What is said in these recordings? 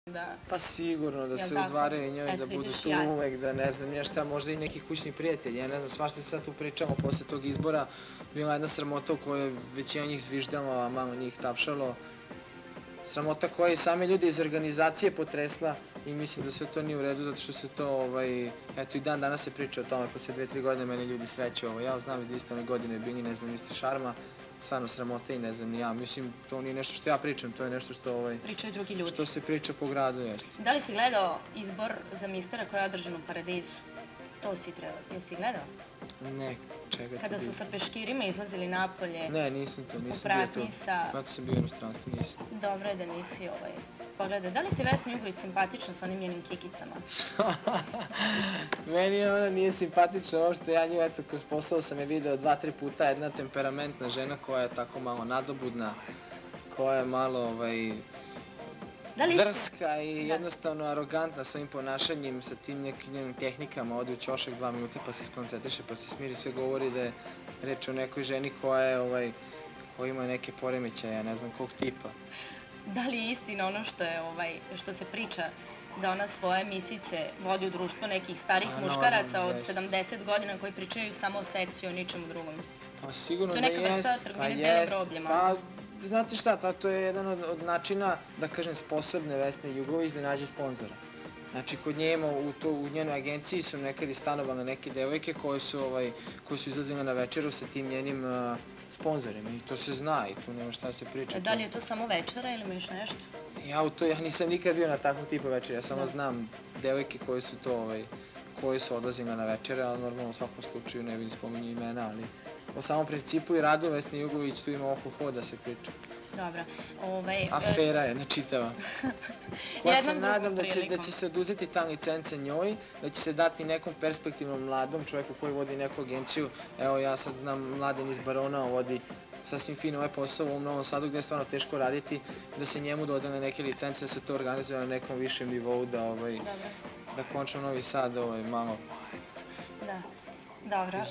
Pa sigurno da se udvaraju njoj, da budu tu uvek, da ne znam nešto, možda i neki kućni prijatelji, ja ne znam, svašta se sad tu pričamo posle tog izbora, bila jedna sramota u kojoj većina njih zviždala, a malo njih tapšalo. Sramota koja i same ljudi iz organizacije potresla i mislim da sve to nije u redu zato što se to, eto i dan danas se priča o tome, posle 2-3 godine mene ljudi sreće, ja znam da isto one godine bili, ne znam, isti šarma, stvarno sramota i ne znam ni ja, mislim, to nije nešto što ja pričam, to je nešto što, pričaju drugi ljudi. Što se priča po gradu, jeste. Da li si gledao izbor za mistera koji je održan u Paradizu? To si trebao, jesi gledao? Ne, čega to Kada su sa peškirima izlazili napolje. Ne, nisam to, nisam bio tu. Zato sam bio u inostranstvu, nisam. Dobro je da nisi pogledao. Da li ti Vesna Jugović simpatična sa onim njenim kikicama? Meni ona nije simpatična uopšte, ja nju, eto, kroz posao sam je video 2-3 puta, jedna temperamentna žena koja je tako malo nadobudna, koja je malo, drska i jednostavno arogantna svojim ponašanjem, sa tim nekim tehnikama, ode u ćošak 2 minuta pa se skoncentriše, pa se smiri, sve govori da je reč o nekoj ženi koja ima neke poremećaje, ja ne znam kog tipa. Da li je istina ono što se priča da ona svoje misice vodi u društvo nekih starih muškaraca od 70 godina koji pričaju samo o seksu i o ničemu drugom? Pa sigurno da jest. To je neka vrsta trgovine belim robljem. Pa, znate šta, to je jedan od načina, da kažem, sposobne Vesne Jugović da nađe sponzora. Znači, kod nje ima u njenoj agenciji su nekad i stanovale neke devojke koje su izlazile na večeru sa tim njenim sponzorima i to se zna i tu nema šta da se priča. Da li je to samo večera ili ima još nešto? Ja nisam nikad bio na takvom tipu večera, ja samo znam devojke koje su odlazile na večere, ali normalno u svakom slučaju ne vidim spominju imena, ali po samom principu i radu Vesne Jugović tu ima oko hoda se priča. Dobro. Afera je, nečitava. Ja se nadam da će se oduzeti ta licence njoj, da će se dati nekom perspektivnom mladom čovjeku koji vodi neku agenciju. Evo ja sad znam Mladen iz Barona vodi sasvim fino ovaj posao u Novom Sadu gde je stvarno teško raditi, da se njemu dodane neke licence, da se to organizuje na nekom višem nivou, da končno Novi Sad malo... Dobro,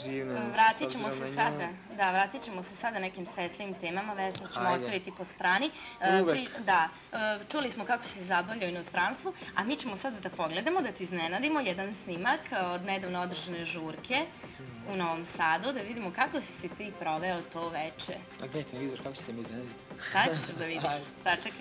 vratit ćemo se sada nekim svetlijim temama, Vesnu ćemo ostaviti po strani. Uvek. Da, čuli smo kako si zabavljao u inostranstvu, a mi ćemo sada da pogledamo, da ti iznenadimo jedan snimak od nedavno održane žurke u Novom Sadu, da vidimo kako si se ti proveo to veče. A gdje je televizor, kako ćete mi iznenaditi? Sad ćeš da vidiš, sačekaj.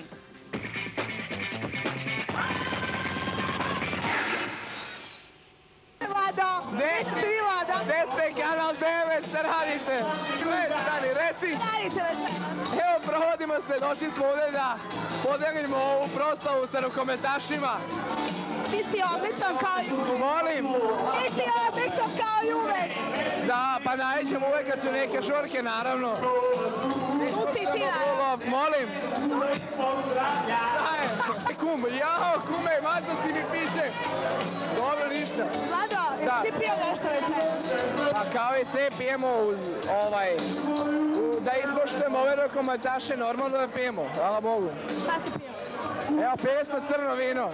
Gde ste, kanal 9, šta radite? Stani, reci! Evo, provodimo se, došli smo ovdje da podelimo ovu proslavu sa rukometašima. Ti si odličan kao i uvek. Molim? Ti si odličan kao i uvek. Da, pa nađemo uvek kad su neke žurke, naravno. Tu si ti, naravno. Molim? Šta je? Jao, kume, matnosti mi piše. Dobro, ništa. Vlado, jesi ti pio nešto večer? Pa kao i sve pijemo da ispoštujemo ove rukometaše, normalno da pijemo, hvala Bogu. Šta si pio? Evo, pili smo crno vino.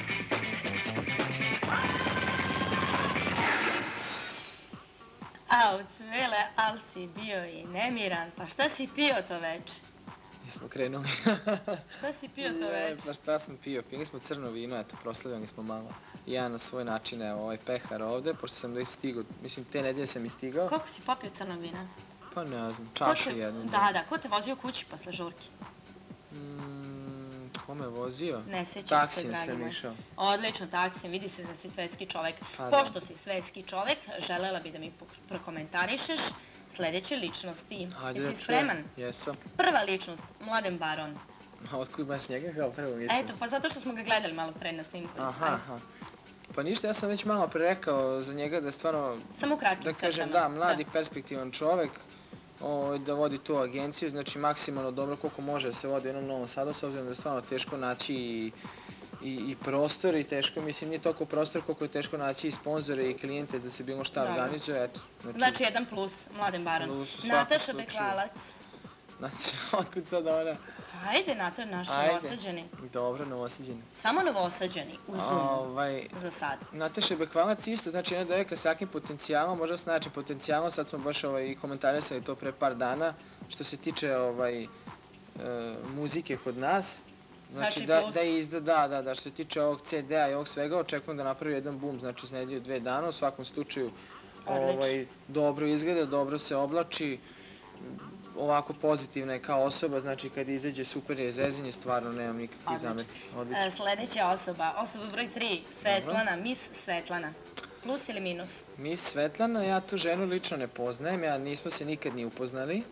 Au, Cvele, ali si bio i nemiran, pa šta si pio to veče? Nismo krenuli. Šta si pio to veče? Pa šta sam pio? Pili smo crno vino, eto, proslavljali smo malo. I ja na svoj način, evo, ovaj pehar ovde, pošto sam da ih stigao, mislim, te nedelje sam i stigao. Koliko si popio crnog vina? Pa ne znam, čašu jednu. Da, ko te vozio kući posle žurke? Ko me vozio? Ne sjećam se, Taksim dragi sam moj. Išao. Odlično, taksim, vidi se da si svetski čovek. Pa Pošto si svetski čovek, želela bi da mi prokomentarišeš sledeće ličnosti. Jesi spreman? Jesam. Prva ličnost, Mladen Baron. Otkud baš njega kao prvu ličnost? Eto, pa zato što smo ga gledali malo pre na snimku. Aha. Pa ništa, ja sam već malo pre rekao za njega da je stvarno... Samo kratkim crtama. Da kažem, da, mladi, perspektivan čovek, da vodi tu agenciju, znači maksimalno dobro koliko može da se vodi u jednom Novom Sadu, s obzirom da je stvarno teško naći i prostor i teško, mislim, nije toliko prostor koliko je teško naći i sponzore i klijente da se bilo šta organizuje, eto. Znači, jedan plus, Mladen Baron. Nataša Bekvalac. Znači, otkud sad ona? Ajde, Nataša, naši novosađeni. Dobro, novosađeni. Samo novosađeni, u Zoomu, za sad. Nataša Bekvalac isto, znači jedna devojka s jakim potencijalom, možda s najjačim potencijalom, sad smo baš i komentarisali to pre par dana, što se tiče muzike kod nas. Znači plus. Da, što se tiče ovog CD-a i ovog svega, očekujem da napravi jedan boom, znači za nedelju 2 dana, u svakom slučaju dobro izgleda, dobro se oblači, ovako pozitivna je kao osoba, znači kad izađe super je zezanje, stvarno nemam nikakvih zamerki. Sledeća osoba broj 3, Svetlana, Miss Svetlana. Plus ili minus? Miss Svetlana, ja tu ženu lično ne poznajem, nismo se nikad ni upoznali.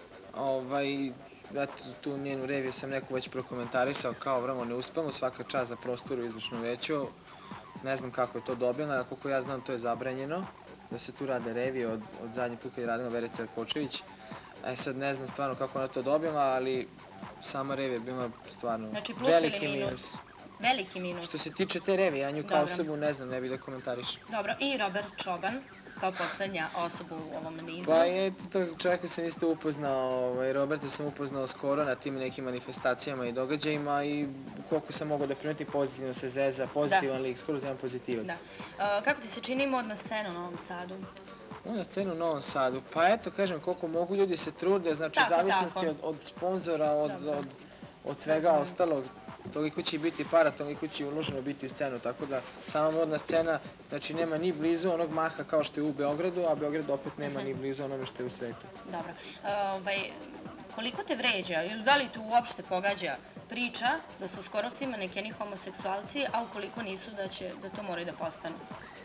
Tu njenu reviju sam neko već prokomentarisao kao vrlo neuspelno, svaka čast za prostoru u izvršnom veću. Ne znam kako je to dobila, a koliko ja znam to je zabranjeno, da se tu rade revije od zadnji put kad je radila Verica Kočević. Sad ne znam stvarno kako ona to dobila, ali sama revija je bila stvarno veliki minus. Veliki minus. Što se tiče te revije, ja nju kao osobu ne znam, ne bih da komentarišem. Dobro, i Robert Čoban, kao poslednja osoba u ovom nizu. Pa tog čovjeka sam isto upoznao, Roberta sam upoznao skoro na tim nekim manifestacijama i događajima i koliko sam mogao da primetim pozitivno se zeza, pozitivan lik, skoro znam pozitivac. Kako ti se čini modna scena u Novom Sadu? Modna scena u Novom Sadu, pa eto kažem koliko mogu ljudi se trude, znači zavisnosti od sponzora, od svega ostalog. Toliko će biti para, toliko će uloženo biti u scenu, tako da sama modna scena znači nema ni blizu onog maha kao što je u Beogradu, a Beograd opet nema ni blizu onome što je u svetu. Dobro. Koliko te vređa ili da li te uopšte pogađa priča da su skoro svi manekeni homoseksualci, a ukoliko nisu da to moraju da postanu?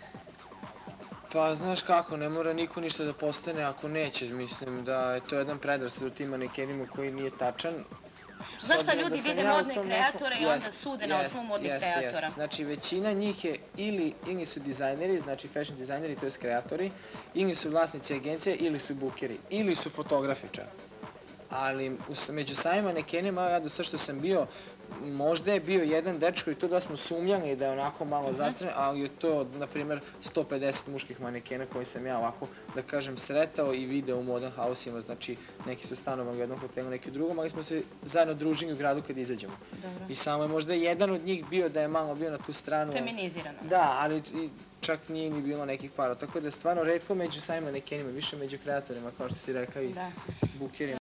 Pa znaš kako, ne mora niko ništa da postane ako neće, mislim da je to jedan predrasud u tim manekenima koji nije tačan. Znaš šta ljudi vide modne kreatore i onda sude na osnovu modnih kreatora? Znači većina njih je ili su dizajneri, znači fashion dizajneri, to je kreatori, ili su vlasnici agencije, ili su bukeri, ili su fotografi čak. Ali među samim manekenima, ja do sve što sam bio, možda je bio jedan dečko i to da smo sumnjali da je onako malo zastran, ali je to, na primjer, 150 muških manekena koji sam ja ovako, da kažem, sretao i video u modern house-ima, znači neki su stanovali u jednom hotelu, neki u drugom, ali smo se zajedno družili u gradu kad izađemo. I samo je možda jedan od njih bio da je malo bio na tu stranu. Feminizirano. Da, ali čak nije ni bilo nekih para, tako da je stvarno retko među samim manekenima, više među kreatorima, kao što si rekao i bukerima.